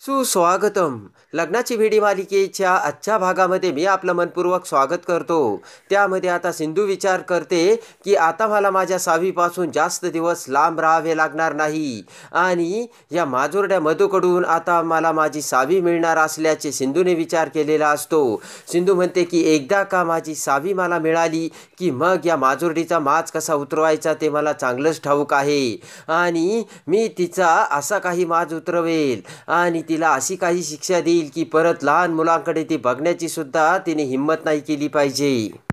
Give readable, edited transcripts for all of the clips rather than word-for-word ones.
सुस्वागतम. लग्नाची भेटी मालिकेच्या आजच्या भागामध्ये मी आपलं मनपूर्वक स्वागत करतो. त्यामध्ये आता सिंधू विचार करते की आता मला माझ्या सावीपासून जास्त दिवस लांब राहावे लागणार नाही आणि या माजुरड्या मधूकडून आता मला माझी सावी मिळणार असल्याचे सिंधूने विचार केलेला असतो. सिंधू म्हणते की एकदा का माझी सावी मला मिळाली की मग या माजुरडीचा माज कसा उतरवायचा ते मला चांगलंच ठाऊक आहे आणि मी तिचा असा काही माज उतरवेल आणि तिला अशी काही शिक्षा देईल की परत लहान मुलांकडे ती बघण्याची सुद्धा तिने हिंमत नाही केली पाहिजे.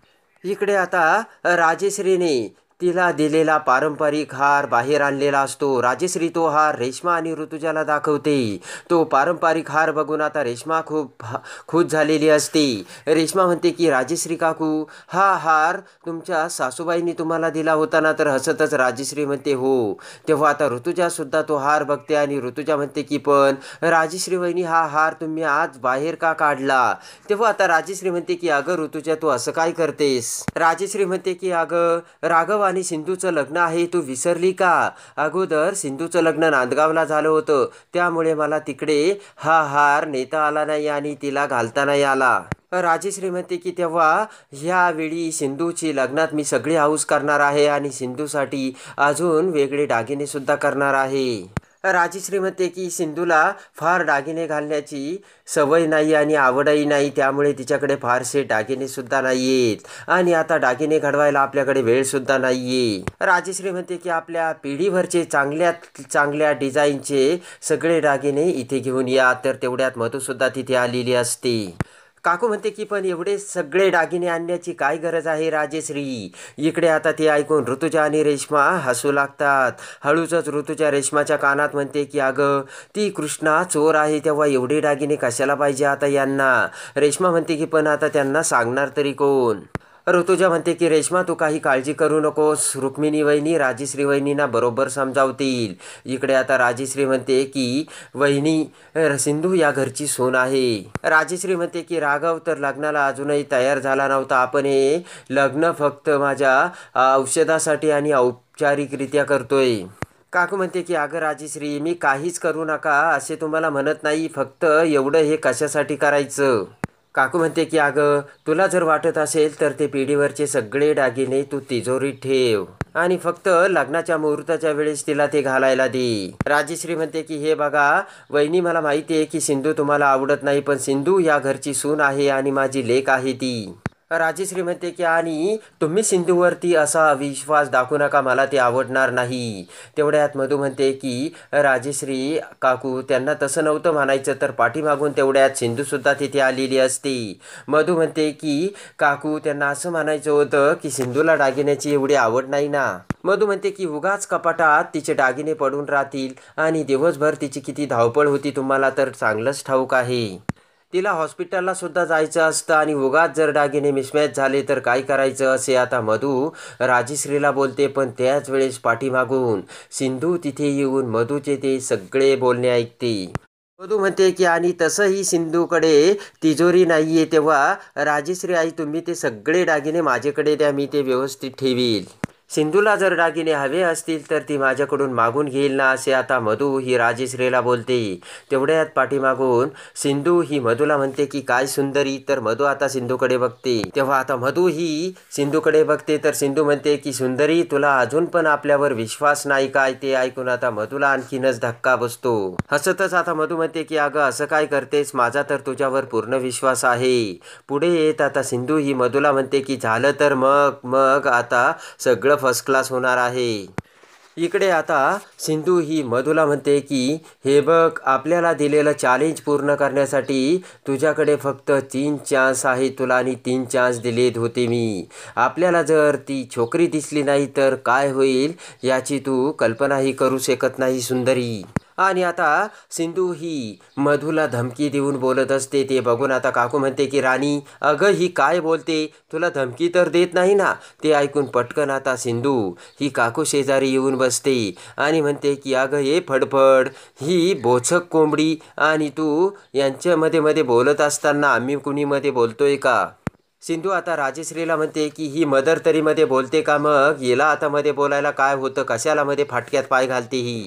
इकडे आता राजेश्रीने तिला दिलेला पारंपरिक हार बाहेर आणलेला असतो. राजेश्री तो हार रेश्मा आणि ऋतुजाला दाखवते. तो पारंपरिक हार बघून आता रेश्मा खूप खुश झालेली असते. रेश्मा म्हणते की राजेश्री काकू, हा हार तुमच्या सासूबाईंनी तुम्हाला दिला होता ना? तर हसतच राजेश्री म्हणते हो. तेव्हा आता ऋतुजासुद्धा तो हार बघते आणि ऋतुजा म्हणते की पण राजेश्री वहिनी, हा हार तुम्ही आज बाहेर का काढला? तेव्हा आता राजेश्री म्हणते की अगं ऋतुजा, तू असं काय करतेस? राजेश्री म्हणते की अगं राघव आणि सिंधूचं लग्न आहे, तू विसरली का? अगोदर सिंधूचं लग्न नांदगावला झालं होतं, त्यामुळे मला तिकडे हा हार नेता आला नाही आणि तिला घालता नाही आला. राजेश्री म्हणते की तेव्हा ह्यावेळी सिंधूची लग्नात मी सगळी हौस करणार आहे आणि सिंधूसाठी अजून वेगळे दागिने सुद्धा करणार आहे. राजेश्री म्हणते की सिंधूला फार दागिने घालण्याची सवय नाही आणि आवडही नाही, त्यामुळे तिच्याकडे फारसे दागिने सुद्धा नाही आहेत आणि आता दागिने घडवायला आपल्याकडे वेळ सुद्धा नाहीये. राजेश्री म्हणते की आपल्या पिढीभरचे चांगल्यात चांगल्या डिझाईनचे सगळे दागिने इथे घेऊन या. तर तेवढ्यात मधुसुद्धा तिथे आलेली असते. काकू म्हणते की पण एवढे सगळे दागिने आणण्याची काय गरज आहे राजेश्री? इकडे आता ते ऐकून ऋतुजा आणि रेश्मा हसू लागतात. हळूच ऋतुजा रेश्माच्या कानात म्हणते की अगं ती कृष्णा चोर आहे, तेव्हा एवढे दागिने कशाला पाहिजे आता यांना? रेश्मा म्हणते की पण आता त्यांना सांगणार तरी कोण? ऋतुजा म्हणते की रेश्मा, तू काही काळजी करू नकोस, रुक्मिणी वहिनी राजेश्री वहिनींना बरोबर समजावतील. इकडे आता राजेश्री म्हणते की वहिनी, सिंधू या घरची सून आहे. राजेश्री म्हणते की राघव तर लग्नाला अजूनही तयार झाला नव्हता, आपण हे लग्न फक्त माझ्या औषधासाठी आणि औपचारिकरित्या करतोय. काकू म्हणते की अगं राजेश्री, मी काहीच करू नका असे तुम्हाला म्हणत नाही, फक्त एवढं हे कशासाठी करायचं? काकू म्हणते की अगं तुला जर वाटत असेल तर ते पिढीवरचे सगळे दागिने तू तिजोरीत ठेव आणि फक्त लग्नाच्या मुहूर्ताच्या वेळेस तिला ते घालायला दे. राजेश्री म्हणते की हे बघा वहिनी, मला माहिती आहे की सिंधू तुम्हाला आवडत नाही, पण सिंधू या घरची सून आहे आणि माझी लेक आहे ती. राजेश्री म्हणते की आणि तुम्ही सिंधूवरती असा विश्वास दाखवू नका, मला ते आवडणार नाही. तेवढ्यात मधू म्हणते की राजेश्री काकू, त्यांना तसं नव्हतं म्हणायचं, तर पाठीमागून तेवढ्यात सिंधूसुद्धा तिथे आलेली असते. मधू म्हणते की काकू, त्यांना असं म्हणायचं होतं की सिंधूला दागिन्याची एवढी आवड नाही ना? मधू म्हणते की उगाच कपाटात तिचे दागिने पडून राहतील आणि दिवसभर तिची किती धावपळ होती तुम्हाला तर चांगलंच ठाऊक आहे. तिला हॉस्पिटलला सुद्धा जायचं असतं आणि उगाच जर दागिने मिसमॅच झाले तर काय करायचं, असे आता मधू राजेश्रीला बोलते. पण त्याच वेळेस पाठीमागून सिंधू तिथे येऊन मधूचे ते सगळे बोलणे ऐकते. मधू म्हणते की आणि तसंही सिंधूकडे तिजोरी नाहीये, तेव्हा राजेश्री आई तुम्ही ते सगळे दागिने माझ्याकडे द्या, मी ते व्यवस्थित ठेवील. सिंधूला जर दागिने हवे असतील तर ती माझ्याकडून मागून घेईल ना, असे आता मधू ही राजेश्रीला बोलते. तेवढ्यात पाठीमागून सिंधू ही मधूला म्हणते की काय सुंदरी? तर मधू आता सिंधूकडे बघते. तेव्हा आता मधू ही सिंधूकडे बघते तर सिंधू म्हणते की सुंदरी, तुला अजून पण आपल्यावर विश्वास नाही काय? ते ऐकून आता मधूला आणखीनच धक्का बसतो. हसतच आता मधू म्हणते की अगं असं काय करतेस, माझा तर तुझ्यावर पूर्ण विश्वास आहे. पुढे येत आता सिंधू ही मधूला म्हणते की झालं तर मग मग आता सगळं फर्स्ट क्लास होणार आहे. इकडे आता सिंधू ही मधूला म्हणते की हे बघ, आपल्याला दिलेलं चॅलेंज पूर्ण करण्यासाठी तुझ्याकडे फक्त 3 चान्स आहे तुला आणि 3 चान्स दिलेत होते मी. आपल्याला जर ती छोकरी दिसली नाही तर काय होईल याची तू कल्पनाही करू शकत नाही सुंदरी. आणि आता सिंधू ही मधूला धमकी देऊन बोलत असते. ते बघून आता काकू म्हणते की राणी, अगं ही काय बोलते, तुला धमकी तर देत नाही ना? ते ऐकून पटकन आता सिंधू ही काकू शेजारी येऊन बसते आणि म्हणते की अगं हे फडफड, ही बोचक कोंबडी आणि तू यांच्यामध्ये मध्ये बोलत असताना आम्ही कुणी मध्ये बोलतोय का? सिंधू आता राजेश्रीला म्हणते की ही मदर तरी मध्ये बोलते का? मग हिला आता मध्ये बोलायला काय होतं, कशाला मध्ये फाटक्यात पाय घालते ही?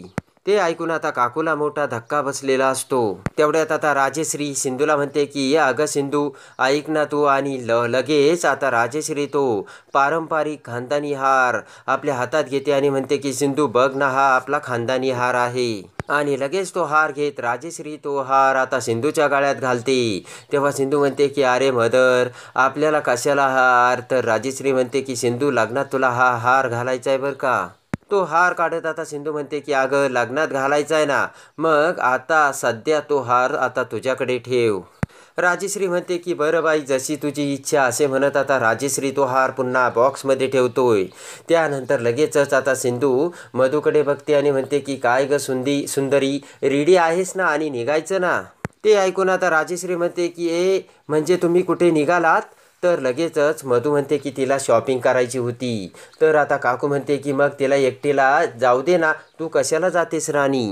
ते ऐकून आता काकूला मोठा धक्का बसलेला असतो. तेवढ्यात आता राजेश्री सिंधूला म्हणते की अगं सिंधू ऐक ना तू, आणि लगेच आता राजेश्री तो पारंपरिक खानदानी हार आपल्या हातात घेते आणि म्हणते की सिंधू बघ ना, हा आपला खानदानी हार आहे. आणि लगेच तो हार घेत राजेश्री तो हार आता सिंधूच्या गळ्यात घालते. तेव्हा सिंधू म्हणते की अरे मदर आपल्याला कशाला हार. तर राजेश्री म्हणते की सिंधू लग्नात तुला हा हार घालायचा आहे बरं का. तो हार काढत आता सिंधू म्हणते की अगं लग्नात घालायचा आहे ना, मग आता सध्या तो हार आता तुझ्याकडे ठेव. राजेश्री म्हणते की बरं बाई जशी तुझी इच्छा, असे म्हणत आता राजेश्री तो हार पुन्हा बॉक्समध्ये ठेवतोय. त्यानंतर लगेचच आता सिंधू मधूकडे बघते आणि म्हणते की काय ग सुंदरी रेडी आहेस ना आणि निघायचं ना. ते ऐकून आता राजेश्री म्हणते की म्हणजे तुम्ही कुठे निघालात. तर लगेचच मधू म्हणते की तिला शॉपिंग करायची होती. तर आता काकू म्हणते की मग तिला एकटीला जाऊ दे ना, तू कशाला जातेस राणी.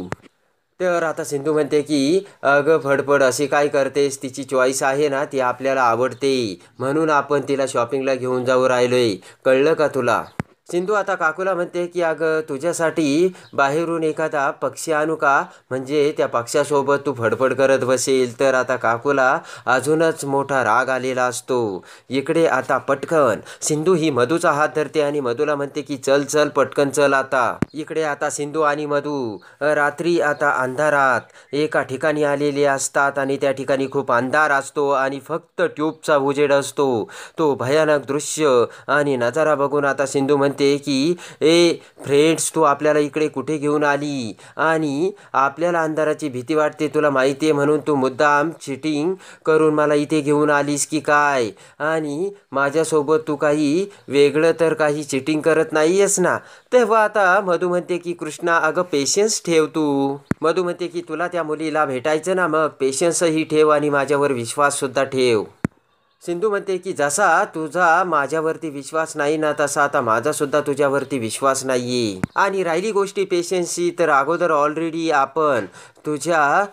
तर आता सिंधू म्हणते की अगं फडफड अशी काय करतेस, तिची चॉईस आहे ना, ती आपल्याला आवडते म्हणून आपण तिला शॉपिंगला घेऊन जाऊ राहिलोय, कळलं का तुला. सिंधू आता काकूला म्हणते की अगं तुझ्यासाठी बाहेरून एखादा पक्षी आणू का, म्हणजे त्या पक्ष्यासोबत तू फडफड करत बसेल. तर आता काकूला अजूनच मोठा राग आलेला असतो. इकडे आता पटकन सिंधू ही मधूचा हात धरते आणि मधूला म्हणते की चल चल पटकन चल आता. इकडे आता सिंधू आणि मधू रात्री आता अंधारात एका ठिकाणी आलेले असतात आणि त्या ठिकाणी खूप अंधार असतो आणि फक्त ट्यूबचा उजेड असतो. तो भयानक दृश्य आणि नजारा बघून आता सिंधू म्हणते की फ्रेंड्स तू आपल्याला इकडे कुठे घेऊन आली, आणि आपल्याला अंधाराची भीती वाटते तुला माहिती आहे, म्हणून तू मुद्दाम चिटिंग करून मला इथे घेऊन आलीस की काय, आणि माझ्यासोबत तू काही वेगळं तर काही चिटिंग करत नाही आहेस ना. तेव्हा आता मधू म्हणते की कृष्णा अगं पेशन्स ठेव तू. मधू म्हणते की तुला त्या मुलीला भेटायचं ना, मग पेशन्सही ठेव आणि माझ्यावर विश्वाससुद्धा ठेव. सिंधू म्हणते की जसा तुझा माझ्यावरती विश्वास नाही ना, तसा आता माझासुद्धा तुझ्यावरती विश्वास नाही आहे. आणि राहिली गोष्टी पेशन्सची, तर अगोदर ऑलरेडी आपण तुझ्या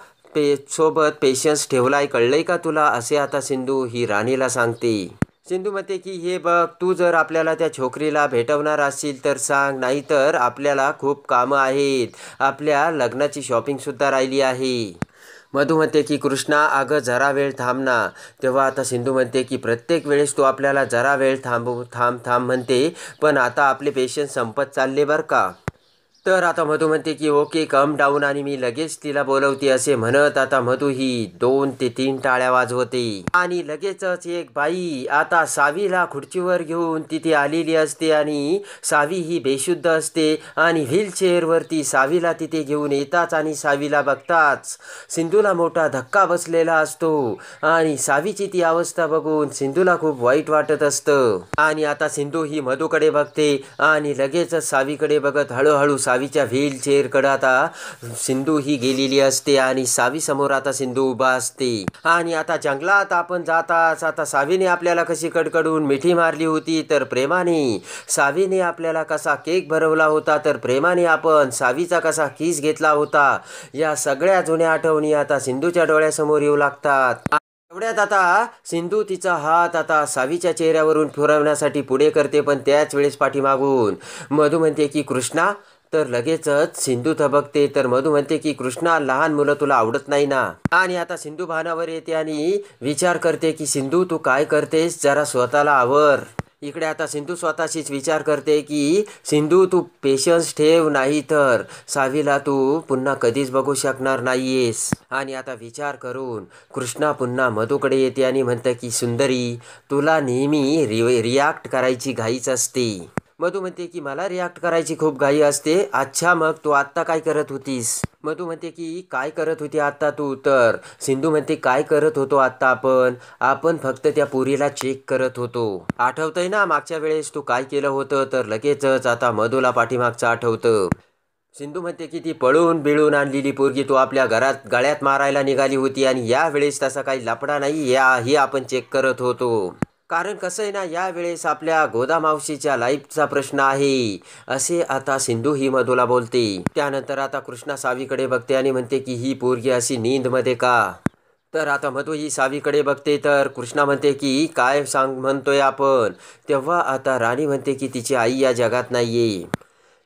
सोबत पेशन्स ठेवलाय, कळलंय का तुला, असे आता सिंधू ही राणीला सांगते. सिंधू म्हणते की हे बघ तू जर आपल्याला त्या छोकरीला भेटवणार असेल तर सांग, नाहीतर आपल्याला खूप कामं आहेत, आपल्या लग्नाची शॉपिंगसुद्धा राहिली आहे. मधू म्हणते की कृष्णा अगं जरा वेळ थांब ना. तेव्हा आता सिंधू म्हणते की प्रत्येक वेळेस तू आपल्याला जरा वेळ थांब म्हणते, पण आता आपले पेशन्स संपत चालले बरं का. तर आता मधू म्हणते की ओके कम डाऊन, आणि मी लगेच तिला बोलवते, असे म्हणत आता मधू ही 2 ते 3 टाळ्या वाजवते. आणि लगेचच एक बाई आता सावीला खुर्चीवर घेऊन तिथे आलेली असते आणि सावी ही बेशुद्ध असते आणि व्हीलचेअरवरती सावीला तिथे घेऊन येताच आणि सावीला बघताच सिंधूला मोठा धक्का बसलेला असतो. आणि सावीची ती अवस्था बघून सिंधूला खूप वाईट वाटत असतं. आणि आता सिंधू ही मधूकडे बघते आणि लगेचच सावीकडे बघत हळूहळू सावीच्या व्हीलचेअरकडे आता सिंधू ही गेलेली असते आणि सावी समोर आता सिंधू उभा असते. आणि आता जंगलात आपण जाताच आता सावीने आपल्याला कशी कडकडून मिठी मारली होती, तर प्रेमाने सावीने आपल्याला कसा केक भरवला होता, तर प्रेमाने आपण सावीचा कसा किस घेतला होता, या सगळ्या जुन्या आठवणी आता सिंधूच्या डोळ्यासमोर येऊ लागतात. एवढ्यात आता सिंधू तिचा हात आता सावीच्या चेहऱ्यावरून फिरवण्यासाठी पुढे करते, पण त्याच वेळेस पाठीमागून मधू म्हणते की कृष्णा. तर लगेचच सिंधू थबकते. तर मधू म्हणते की कृष्णा लहान मुलं तुला आवडत नाही ना. आणि आता सिंधू भानावर येते आणि विचार करते की सिंधू तू काय करतेस, जरा स्वतःला आवर. इकडे आता सिंधू स्वतःशीच विचार करते की सिंधू तू पेशन्स ठेव, नाही तर सावीला तू पुन्हा कधीच बघू शकणार नाहीयेस. आणि आता विचार करून कृष्णा पुन्हा मधूकडे येते आणि म्हणते की सुंदरी तुला नेहमी रिॲक्ट करायची घाईच असते. मधू म्हणते की मला रिॲक्ट करायची खूप घाई असते. अच्छा मग तू आत्ता काय करत होतीस. मधू म्हणते की काय करत होती आत्ता तू. तर सिंधू म्हणते काय करत होतो आत्ता आपण फक्त त्या पोरीला चेक करत होतो. आठवतंय ना मागच्या वेळेस तू काय केलं होतं. तर लगेचच आता मधूला पाठीमागचं आठवतं. सिंधू म्हणते की ती पळून बिळून आणलेली पोरगी तू आपल्या घरात गळ्यात मारायला निघाली होती, आणि यावेळेस तसा काही लफडा नाही, हे आपण चेक करत होतो. कारण कसं आहे ना, यावेळेस आपल्या गोदा मावशीच्या लाईफचा प्रश्न आहे, असे आता सिंधू ही मधूला बोलते. त्यानंतर आता कृष्णा सावीकडे बघते आणि म्हणते की ही पोरगी अशी नींदमध्ये का. तर आता मधू ही सावीकडे बघते. तर कृष्णा म्हणते की काय म्हणतोय आपण. तेव्हा आता राणी म्हणते की तिची आई या जगात नाहीये.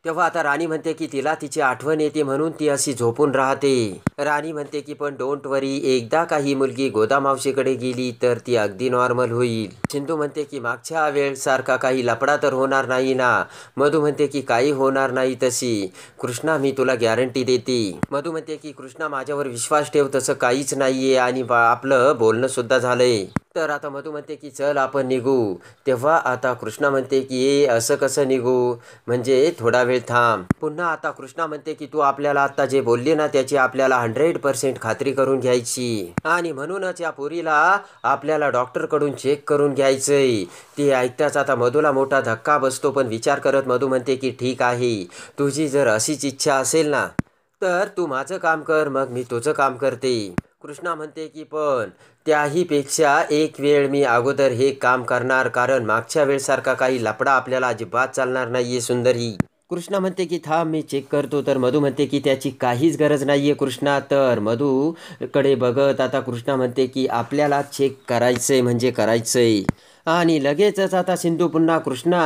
तेव्हा आता राणी म्हणते की तिला तिची आठवण येते म्हणून ती अशी झोपून राहते. राणी म्हणते की पण डोंट वरी, एकदा का ही मुलगी गोदामावशीकडे गेली तर ती अगदी नॉर्मल होईल. सिंधू म्हणते की मागच्या वेळसारखा काही लफडा तर होणार नाही ना. मधू म्हणते की काही होणार नाही तशी. कृष्णा मी तुला गॅरंटी देते. मधू म्हणते की कृष्णा माझ्यावर विश्वास ठेव, तसं काहीच नाहीये आणि आपलं बोलणं सुद्धा झालंय. तर आता मधू म्हणते की चल आपण निघू. तेव्हा आता कृष्णा म्हणते की असं कसं निघू, म्हणजे थोडा वेळ थांब. पुन्हा आता कृष्णा म्हणते की तू आपल्याला आता जे बोलली ना त्याची आपल्याला 100% खात्री करून घ्यायची आणि म्हणूनच या पोरीला आपल्याला डॉक्टरकडून चेक करून घ्यायचंय. ते ऐकताच आता मधूला मोठा धक्का बसतो, पण विचार करत मधू म्हणते की ठीक आहे, तुझी जर अशीच इच्छा असेल ना तर तू माझं काम कर, मग मी तुझं काम करते. कृष्णा म्हणते की पण त्याहीपेक्षा एक वेळ मी अगोदर हे काम करणार, कारण मागच्या वेळसारखा काही लफडा आपल्याला अजिबात चालणार नाहीये सुंदरी. कृष्णा म्हणते की थांब मी चेक करतो. तर मधू म्हणते की त्याची काहीच गरज नाहीये कृष्णा. तर मधूकडे बघत आता कृष्णा म्हणते की आपल्याला चेक करायचंय म्हणजे करायचंय. आणि लगेचच आता सिंधू पुन्हा कृष्णा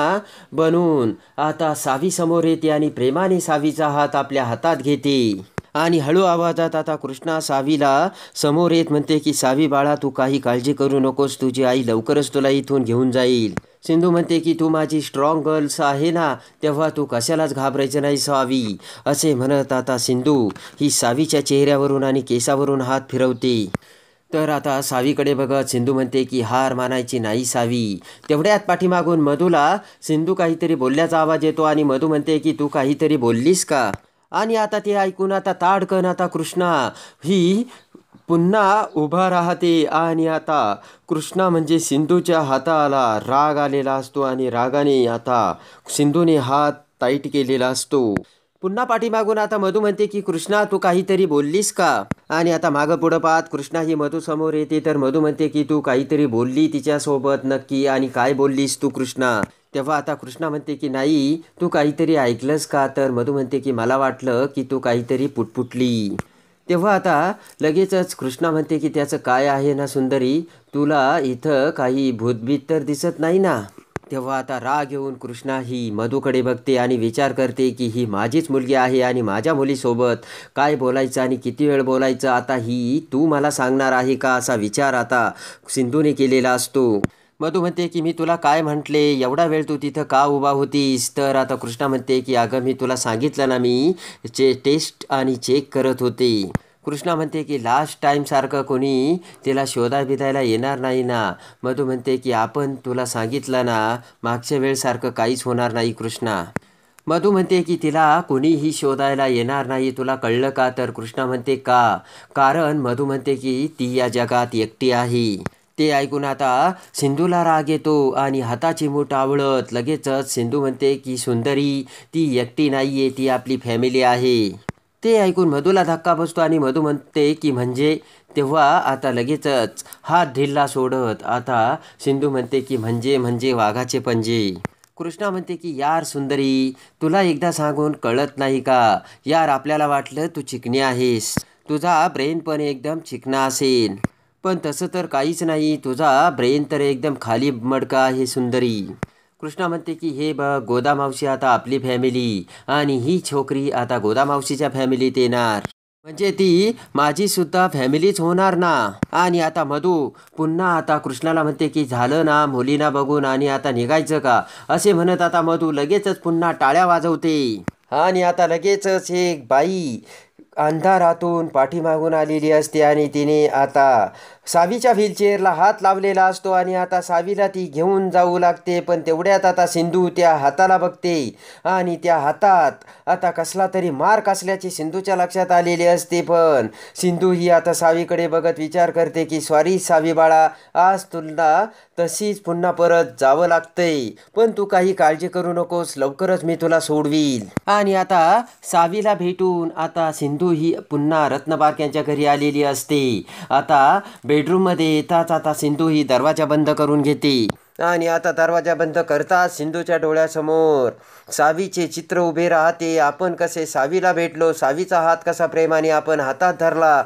बनून आता सावी समोर येते आणि प्रेमाने सावीचा हात आपल्या हातात घेते आणि हळू आवाजात आता कृष्णा सावीला समोर येत म्हणते की सावी बाळा, तू काही काळजी करू नकोस, तुझी आई लवकरच तुला इथून घेऊन जाईल. सिंधू म्हणते की तू माझी स्ट्रॉंग गर्ल्स आहे ना, तेव्हा तू कशालाच घाबरायचं नाही सावी. असे म्हणत आता सिंधू ही सावीच्या चेहऱ्यावरून आणि केसावरून हात फिरवते. तर आता सावीकडे बघत सिंधू म्हणते की हार मानायची नाही सावी. तेवढ्यात पाठीमागून मधूला सिंधू काहीतरी बोलल्याचा आवाज येतो आणि मधू म्हणते की तू काहीतरी बोललीस का. आणि आता ते ऐकून आता ताडकन आता कृष्णा ही पुन्हा उभा राहते आणि आता कृष्णा म्हणजे सिंधूच्या हाताला राग आलेला असतो आणि रागाने आता सिंधूने हात टाईट केलेला असतो. पुन्हा पाठीमागून आता मधू म्हणते की कृष्णा तू काहीतरी बोललीस का. आणि आता मागं पुढं पाहत कृष्णा ही मधू समोर येते. तर मधू म्हणते की तू काहीतरी बोलली तिच्यासोबत नक्की, आणि काय बोललीस तू कृष्णा. तेव्हा आता कृष्णा म्हणते की नाही तू काहीतरी ऐकलंस का. तर मधू म्हणते की मला वाटलं की तू काहीतरी पुटपुटली. तेव्हा आता लगेचच कृष्णा म्हणते की त्याचं काय आहे ना सुंदरी, तुला इथं काही भूतभीत तर दिसत नाही ना. तेव्हा आता राग येऊन कृष्णा ही मधूकडे बघते आणि विचार करते की ही माझीच मुलगी आहे आणि माझ्या मुलीसोबत काय बोलायचं आणि किती वेळ बोलायचं आता ही तू मला सांगणार आहे का, असा विचार आता सिंधूने केलेला असतो. मधू म्हणते की मी तुला काय म्हटले, एवढा वेळ तू तिथं का उभा होतीस. तर आता कृष्णा म्हणते की अगं मी तुला सांगितलं ना मी टेस्ट आणि चेक करत होते. कृष्णा म्हणते की लास्ट टाईमसारखं कोणी तिला बिधायला येणार नाही ना. मधू म्हणते की आपण तुला सांगितलं ना मागच्या वेळसारखं काहीच होणार नाही कृष्णा. मधू म्हणते की तिला कोणीही शोधायला येणार नाही, तुला कळलं का. तर कृष्णा म्हणते का, कारण मधू म्हणते की ती या जगात एकटी आहे. ते ऐकून आता सिंधूला राग येतो आणि हाताची मूठ आवळत लगेचच सिंधू म्हणते की सुंदरी ती एकटी नाहीये, ती आपली फॅमिली आहे. ते ऐकून मधूला धक्का बसतो आणि मधू म्हणते की म्हणजे. तेव्हा आता लगेचच हात ढिल्ला सोडत आता सिंधू म्हणते की म्हणजे वाघाचे पंजे. कृष्णा म्हणते की यार सुंदरी तुला एकदा सांगून कळत नाही का. यार आपल्याला वाटलं तू चिकणी आहेस, तुझा ब्रेन पण एकदम चिकना असेल, पण तसं तर काहीच नाही, तुझा ब्रेन तर एकदम खाली मडका आहे सुंदरी. कृष्णा म्हणते की हे बघ गोदामावशी आता आपली फॅमिली आणि ही छोकरी आता गोदामावशीच्या फॅमिलीत येणार, म्हणजे ती माझी सुद्धा फॅमिलीच होणार ना. आणि आता मधू पुन्हा आता कृष्णाला म्हणते की झालं ना मुलीना बघून आणि आता निघायचं का. असे म्हणत आता मधू लगेचच पुन्हा टाळ्या वाजवते आणि आता लगेचच एक बाई अंधारातून पाठीमागून आलेली असते आणि तिने आता सावीच्या व्हीलचेअरला हात लावलेला असतो आणि आता सावीला ती घेऊन जाऊ लागते. पण तेवढ्यात आता सिंधू त्या हाताला बघते आणि त्या हातात आता कसला तरी मार्क असल्याचे सिंधूच्या लक्षात आलेले असते. पण सिंधू ही आता सावीकडे बघत विचार करते की सॉरी सावी बाळा, आज तुला तशीच पुन्हा परत जावं लागतंय, पण तू काही काळजी करू नकोस, लवकरच मी तुला सोडवील. आणि आता सावीला भेटून आता सिंधू ही पुन्हा रत्नबारक यांच्या घरी आलेली असते. आता बेडरूममध्ये येताच आता सिंधू ही दरवाजा बंद करून घेते आणि आता दरवाजा बंद करताच सिंधूच्या डोळ्यासमोर सावीचे चित्र उभे राहते. आपण कसे सावीला भेटलो, सावीचा हात कसा प्रेमाने आपण हातात धरला,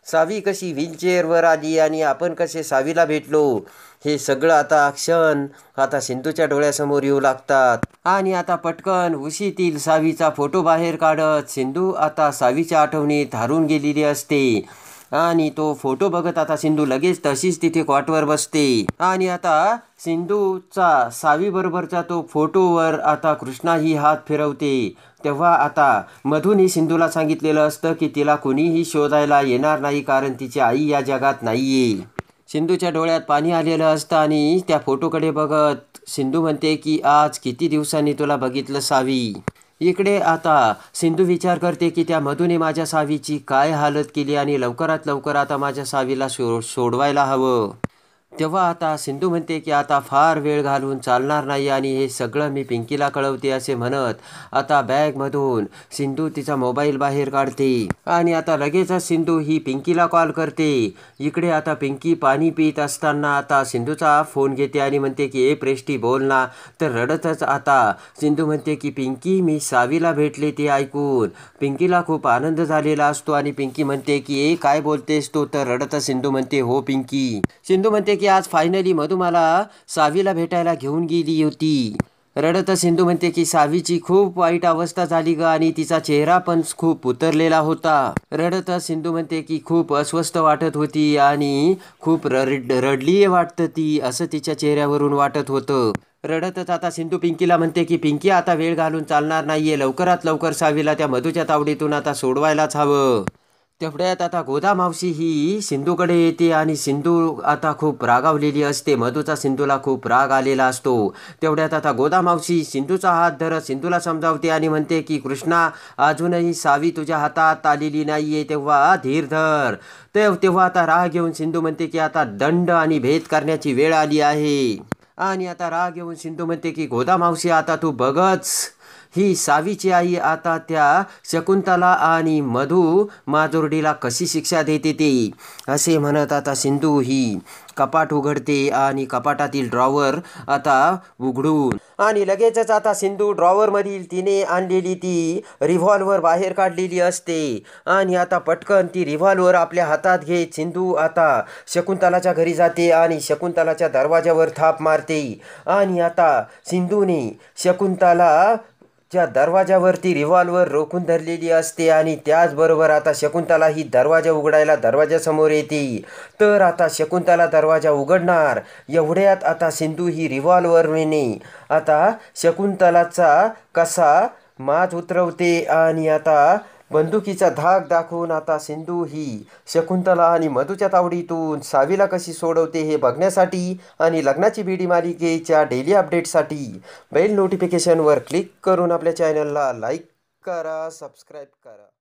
सावी कशी व्हीलचेअरवर आली आणि आपण कसे सावीला भेटलो, हे सगळं आता क्षण आता सिंधूच्या डोळ्यासमोर येऊ लागतात. आणि आता पटकन उशीतील सावीचा फोटो बाहेर काढत सिंधू आता सावीच्या आठवणीत हरून गेलेली असते. आणि तो फोटो बघत आता सिंधू लगेच तशीच तिथे कॉटवर बसते. आणि आता सिंधूचा सावीबरोबरचा तो फोटोवर आता कृष्णा ही हात फिरवते. तेव्हा आता मधूनही सिंधूला सांगितलेलं असतं की तिला कुणीही शोधायला येणार नाही, कारण तिची आई या जगात नाहीये. सिंधूच्या डोळ्यात पाणी आलेलं असतं आणि त्या फोटोकडे बघत सिंधू म्हणते की आज किती दिवसांनी तुला बघितलं सावी. इकडे आता सिंधू विचार करते की त्या मधूने माझ्या सावीची काय हालत केली आणि लवकरात लवकर आता माझ्या सावीला सोडवायला हवं. तेव्हा आता सिंधू म्हणते की आता फार वेळ घालवून चालणार नाही आणि हे सगळं मी पिंकीला कळवते असे म्हणत आता बॅगमधून सिंधू तिचा मोबाईल बाहेर काढते. आणि आता लगेचच सिंधू ही पिंकीला कॉल करते. इकडे आता पिंकी पाणी पित असताना आता सिंधूचा फोन घेते आणि म्हणते की ए प्रेष्टी बोल ना. तर रडतच आता सिंधू म्हणते की पिंकी मी सावीला भेटले. ते ऐकून पिंकीला खूप आनंद झालेला असतो आणि पिंकी म्हणते की ए काय बोलतेस तू. तर रडतच सिंधू म्हणते हो पिंकी. सिंधू म्हणते की आज फायनली मधू मला सावीला भेटायला घेऊन गेली होती. रडत सिंधू म्हणते की सावीची खूप वाईट अवस्था झाली ग आणि तिचा चेहरा पण खूप उतरलेला होता. रडत सिंधू म्हणते की खूप अस्वस्थ वाटत होती आणि खूप रडलीये वाटतं ती, असं तिच्या चेहऱ्यावरून वाटत होतं. रडतच आता सिंधू पिंकीला म्हणते की पिंकी आता वेळ घालून चालणार नाहीये, लवकरात लवकर सावीला त्या मधूच्या तावडीतून आता सोडवायलाच हवं. तेवढ्यात आता गोदा मावशी ही सिंधूकडे येते आणि सिंधू आता खूप रागावलेली असते. मधूचा सिंधूला खूप राग आलेला असतो. तेवढ्यात आता गोदा मावशी सिंधूचा हात धरत सिंधूला समजावते आणि म्हणते की कृष्णा अजूनही सावी तुझ्या हातात आलेली नाहीये, तेव्हा धीर धर. तेव्हा आता राग घेऊन सिंधू म्हणते की आता दंड आणि भेद करण्याची वेळ आली आहे. आणि आता राग येऊन सिंधू म्हणते की गोदा मावशी आता तू बघच, ही सावीची आई आता त्या शकुंतला आणि मधू माजुर्डीला कशी शिक्षा देते ते. असे म्हणत आता सिंधू ही कपाट उघडते आणि कपाटातील ड्रॉवर आता उघडून आणि लगेचच आता सिंधू ड्रॉवरमधील तिने आणलेली ती रिव्हॉल्वर बाहेर काढलेली असते. आणि आता पटकन ती रिव्हॉल्वर आपल्या हातात घेत सिंधू आता शकुंतलाच्या घरी जाते आणि शकुंतलाच्या दरवाजावर थाप मारते. आणि आता सिंधूने शकुंतला च्या दरवाजावरती रिव्हॉल्वर रोखून धरलेली असते आणि त्याचबरोबर आता शकुंतला ही दरवाजा उघडायला दरवाजासमोर येते. तर आता शकुंतला दरवाजा उघडणार एवढ्यात आता सिंधू ही रिव्हॉल्वरने आता शकुंतलाचा कसा माज उतरवते आणि आता बंदुकीचा धाक दाखवून आता सिंधू ही शकुंतला आणि मधूच्या तावडीतून सावीला कशी सोडवते हे बघण्यासाठी आणि लग्नाची बीडी मालिकेच्या डेली अपडेटसाठी बेल नोटिफिकेशनवर क्लिक करून आपल्या चॅनलला लाईक करा, सबस्क्राईब करा.